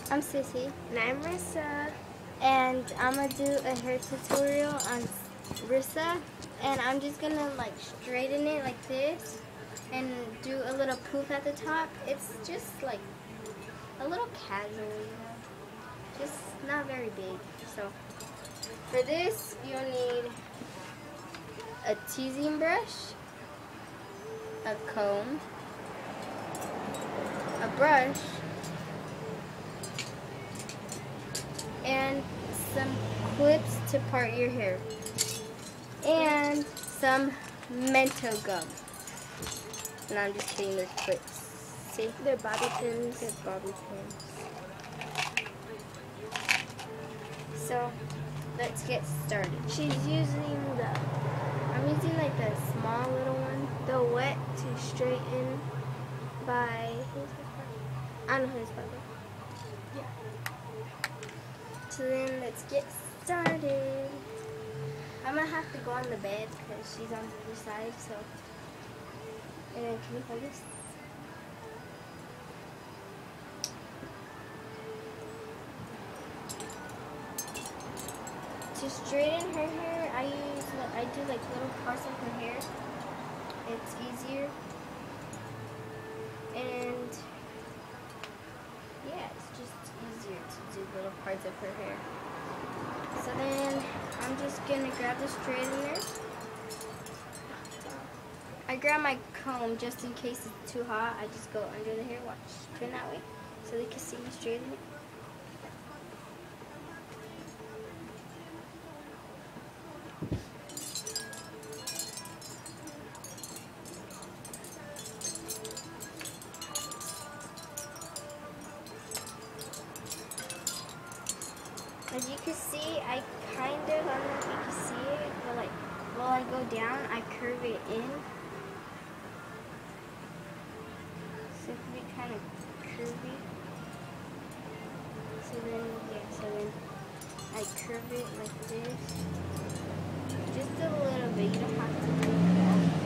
I'm Sissy, And I'm Rissa. and I'm gonna do a hair tutorial on Rissa, and I'm just gonna like straighten it like this, and do a little poof at the top. It's just like a little casual, you know, just not very big. So for this, you'll need a teasing brush, a comb, a brush, and some clips to part your hair, and some Mento gum. And I'm just kidding, they're clips. See? They're bobby pins. They're bobby pins. So, let's get started. She's using I'm using like the small little one. the wet to straighten by, I don't know who's father. So then, let's get started. I'm gonna have to go on the bed because she's on the other side, so. And then, can you hold this? To straighten her hair, I do like little parts of her hair. It's easier. And yeah, it's just easier to do little parts of her hair. So then I'm just gonna grab the straightener. I grab my comb just in case it's too hot. I just go under the hair. Watch, turn that way so they can see me straighten it. As you can see, I don't know if you can see it, but like while I go down, I curve it in. So it can be kind of curvy. So then I curve it like this. Just a little bit, you don't have to do it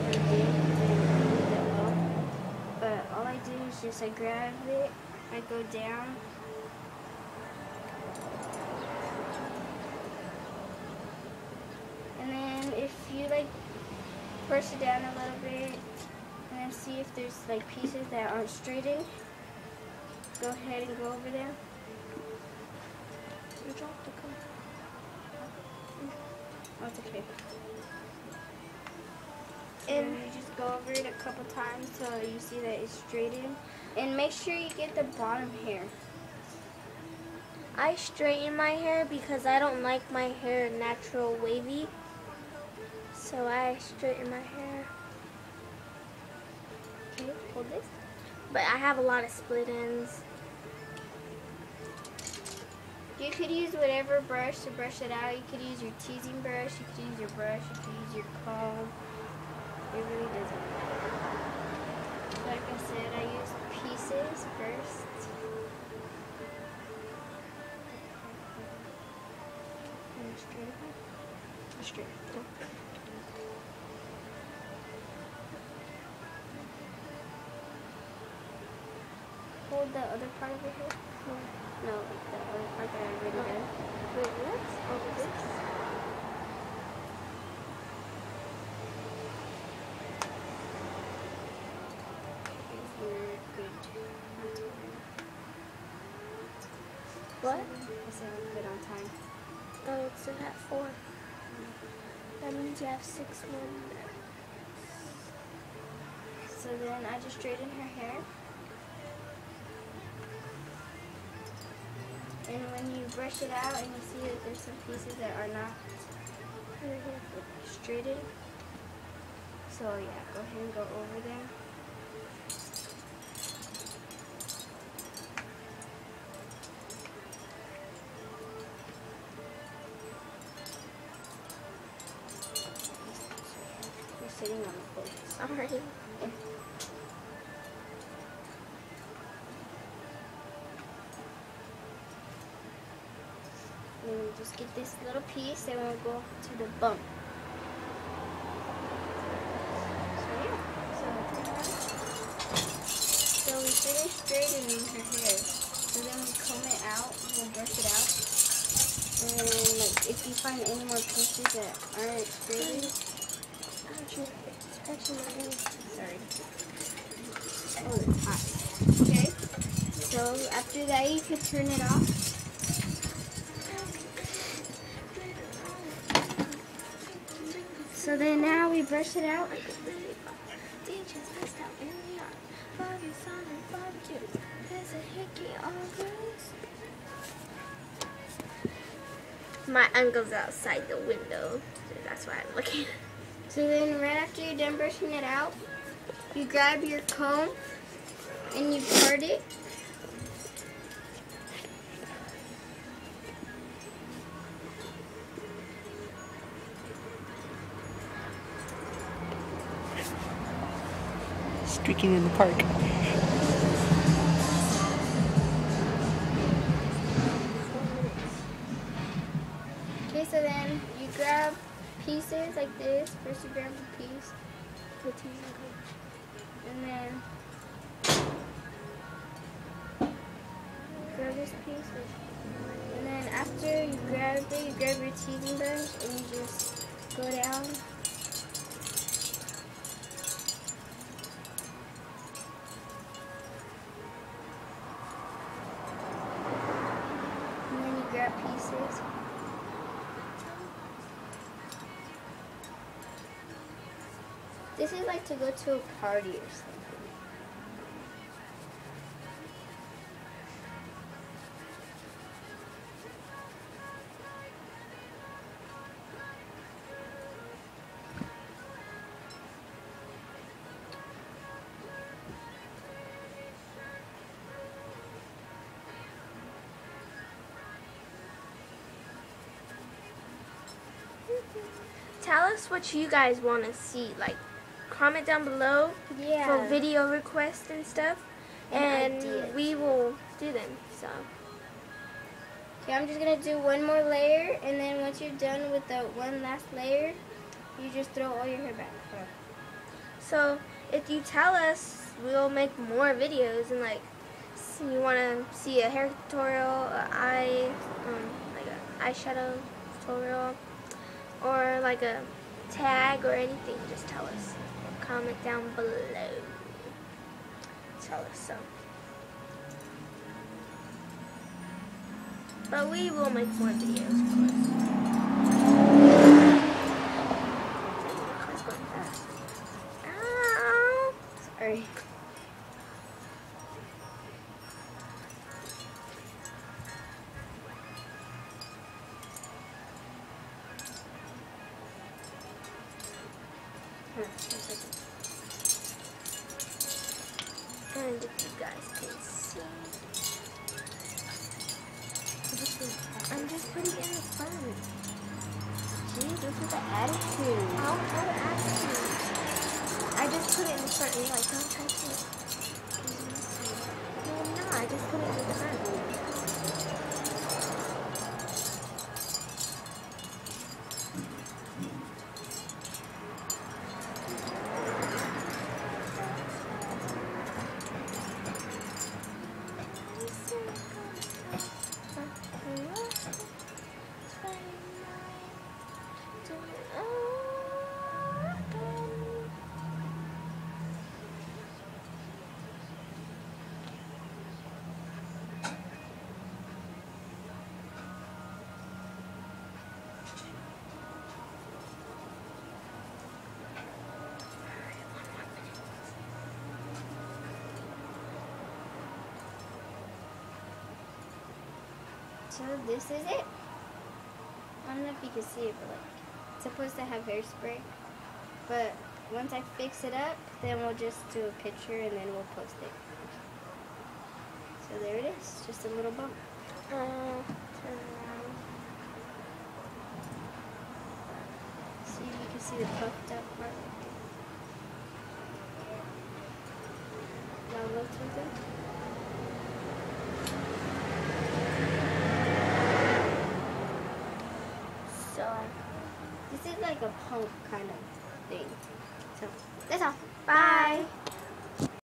all up. But all I do is just I grab it, I go down. And then if you like push it down a little bit and then see if there's like pieces that aren't straightened, go ahead and go over them. You dropped the comb. Oh, it's okay. And you just go over it a couple times till you see that it's straightened. And make sure you get the bottom hair. I straighten my hair because I don't like my hair natural wavy. So I straighten my hair. Okay, hold this. But I have a lot of split ends. You could use whatever brush to brush it out. You could use your teasing brush, you could use your brush, you could use your comb. It really doesn't matter. Like I said, I use pieces first. And straight. Hold the other part of your hair. No, like the other part that I already done. Wait, what? Oh, this? What? I said I'm good on time. Oh, it's at 4. That means you have 6 more minutes. So then I just straighten her hair. And when you brush it out and you see that there's some pieces that are not straightened, so yeah, go ahead and go over them. You're sitting on the floor. Sorry. And we'll just get this little piece and we'll go to the bump. So we finished straightening her hair. So then we comb it out. find any more pieces that aren't straightened. Scratching my hand. Sorry. Oh, it's hot. Okay. So after that, you can turn it off. So then now we brush it out. My uncle's outside the window, so that's why I'm looking. So then right after you're done brushing it out, you grab your comb and you part it. Streaking in the park. Okay, so then you grab pieces like this. First you grab a piece. And then grab this piece. And then after you grab it, you grab your teasing brush and you just go down. And then you grab pieces. This is like to go to a party or something. Tell us what you guys want to see. Like, comment down below for video requests and stuff. And ideas. we will do them. So, Okay, I'm just going to do one more layer. And then once you're done with the one last layer, you just throw all your hair back. so if you tell us, we'll make more videos. And like, you want to see a hair tutorial, like an eyeshadow tutorial, or like a tag or anything, just tell us. Comment down below. Tell us so. But we will make more videos, of course. That's going fast. Ow! Sorry. And if you guys can see, I'm just putting it in the front. Jeez, look at the attitude. How attitude? I just put it in the front and you're like, don't touch it. No, I'm not. I just put it in the front. So this is it. I don't know if you can see it, but like, it's supposed to have hairspray. But once I fix it up, then we'll just do a picture and then we'll post it. So there it is, just a little bump. Turn around. See if you can see the puffed up part. Now look to them. So, This is like a punk kind of thing. So that's all. bye.